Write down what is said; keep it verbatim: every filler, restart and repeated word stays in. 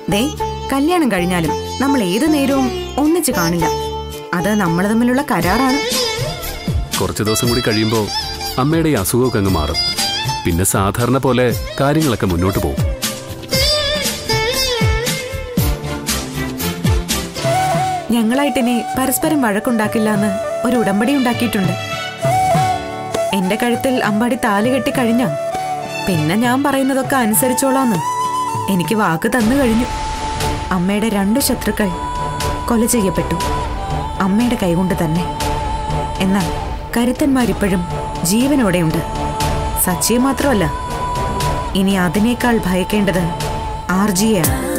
ദേ, കല്യാണം കഴിഞ്ഞാലും നമ്മൾ ഏത് നേരവും ഒന്നിച്ച് കാണില്ല. അത് നമ്മൾ തമ്മിലുള്ള കരാറാണ്. കുറച്ചു ദിവസം കൂടി കഴിയുമ്പോൾ അമ്മയുടെ ഈ അസുഖമൊക്കെ അങ്ങ് മാറും. പിന്നെ സാധാരണ പോലെ കാര്യങ്ങളൊക്കെ മുന്നോട്ട് പോകും. ഞങ്ങളായിട്ടിനി പരസ്പരം വഴക്കുണ്ടാക്കില്ല എന്ന് ഒരു ഉടമ്പടി ഉണ്ടാക്കിയിട്ടുണ്ട്. എന്റെ കഴുത്തിൽ അമ്പാടി താലി കെട്ടി കഴിഞ്ഞ പിന്നെ ഞാൻ പറയുന്നതൊക്കെ അനുസരിച്ചോളാന്ന് എനിക്ക് വാക്ക് തന്നു കഴിഞ്ഞു. അമ്മയുടെ രണ്ടു ശത്രുക്കൾ കൊല ചെയ്യപ്പെട്ടു, അമ്മയുടെ കൈകൊണ്ട് തന്നെ. എന്നാൽ കരുത്തന്മാരിപ്പോഴും ജീവനോടെയുണ്ട്. സച്ചിയെ മാത്രമല്ല, ഇനി അതിനേക്കാൾ ഭയക്കേണ്ടത് ആർജിയാണ്.